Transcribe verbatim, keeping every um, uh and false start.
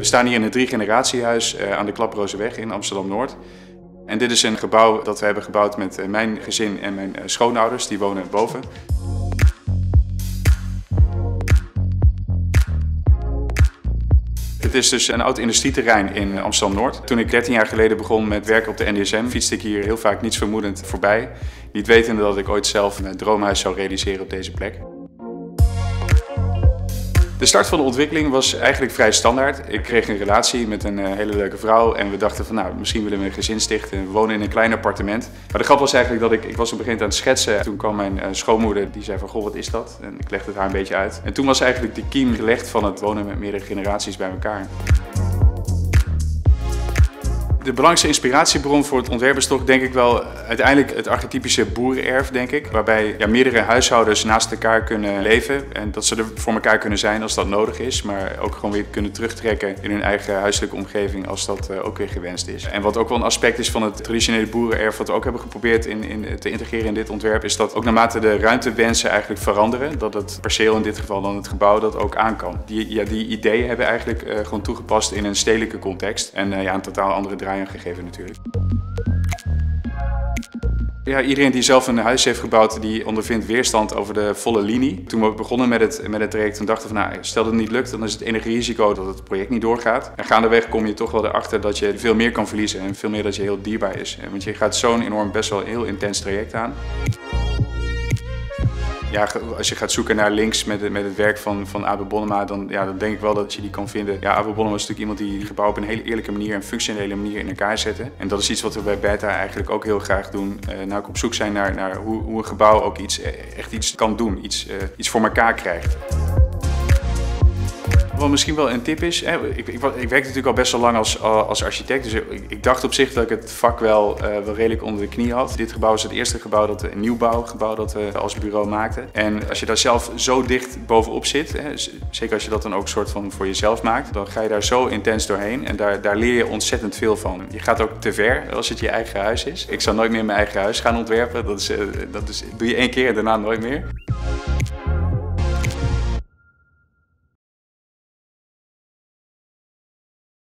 We staan hier in het drie generatiehuis uh, aan de Klaprozenweg in Amsterdam-Noord. En dit is een gebouw dat we hebben gebouwd met uh, mijn gezin en mijn uh, schoonouders, die wonen boven. Het is dus een oud industrieterrein in Amsterdam-Noord. Toen ik dertien jaar geleden begon met werken op de N D S M, fietste ik hier heel vaak niets vermoedend voorbij. Niet wetende dat ik ooit zelf een droomhuis zou realiseren op deze plek. De start van de ontwikkeling was eigenlijk vrij standaard. Ik kreeg een relatie met een hele leuke vrouw en we dachten van nou, misschien willen we een gezin stichten. We wonen in een klein appartement. Maar de grap was eigenlijk dat ik, ik was op een gegeven moment aan het schetsen. Toen kwam mijn schoonmoeder, die zei van goh, wat is dat? En ik legde het haar een beetje uit. En toen was eigenlijk de kiem gelegd van het wonen met meerdere generaties bij elkaar. De belangrijkste inspiratiebron voor het ontwerp is toch denk ik wel uiteindelijk het archetypische boerenerf, denk ik. Waarbij ja, meerdere huishoudens naast elkaar kunnen leven en dat ze er voor elkaar kunnen zijn als dat nodig is. Maar ook gewoon weer kunnen terugtrekken in hun eigen huiselijke omgeving als dat uh, ook weer gewenst is. En wat ook wel een aspect is van het traditionele boerenerf, wat we ook hebben geprobeerd in, in, te integreren in dit ontwerp, is dat ook naarmate de ruimtewensen eigenlijk veranderen, dat het perceel in dit geval dan het gebouw dat ook aan kan. Die, ja, die ideeën hebben we eigenlijk uh, gewoon toegepast in een stedelijke context en uh, ja, een totaal andere draai gegeven natuurlijk. Ja, iedereen die zelf een huis heeft gebouwd, die ondervindt weerstand over de volle linie. Toen we begonnen met het, met het traject, toen dachten we, nou, stel dat het niet lukt, dan is het enige risico dat het project niet doorgaat. En gaandeweg kom je toch wel erachter dat je veel meer kan verliezen en veel meer dat je heel dierbaar is. Want je gaat zo'n enorm, best wel heel intens traject aan. Ja, als je gaat zoeken naar links met het, met het werk van, van Abe Bonnema, dan, ja, dan denk ik wel dat je die kan vinden. Ja, Abe Bonnema is natuurlijk iemand die het gebouw op een hele eerlijke manier en functionele manier in elkaar zette. En dat is iets wat we bij Beta eigenlijk ook heel graag doen. Uh, nou, ook op zoek zijn naar, naar hoe, hoe een gebouw ook iets, echt iets kan doen, iets, uh, iets voor elkaar krijgt. Wat misschien wel een tip is, hè, ik, ik, ik werk natuurlijk al best wel lang als, als architect, dus ik, ik dacht op zich dat ik het vak wel, uh, wel redelijk onder de knie had. Dit gebouw is het eerste gebouw, dat, een nieuwbouwgebouw dat we als bureau maakten. En als je daar zelf zo dicht bovenop zit, hè, zeker als je dat dan ook soort van voor jezelf maakt, dan ga je daar zo intens doorheen en daar, daar leer je ontzettend veel van. Je gaat ook te ver als het je eigen huis is. Ik zou nooit meer mijn eigen huis gaan ontwerpen, dat, is, uh, dat is, doe je één keer en daarna nooit meer.